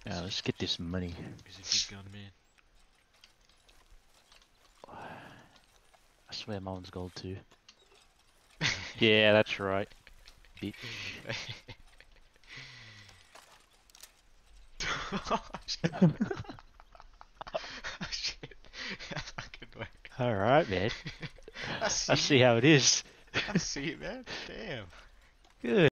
Let's get this money. He's a good gun, man. I swear my one's gold too. Yeah, that's right. Bitch. Oh, shit. Oh, shit. That's fucking weird. Alright, man. I I see how it is. I see it, man. Damn. Good.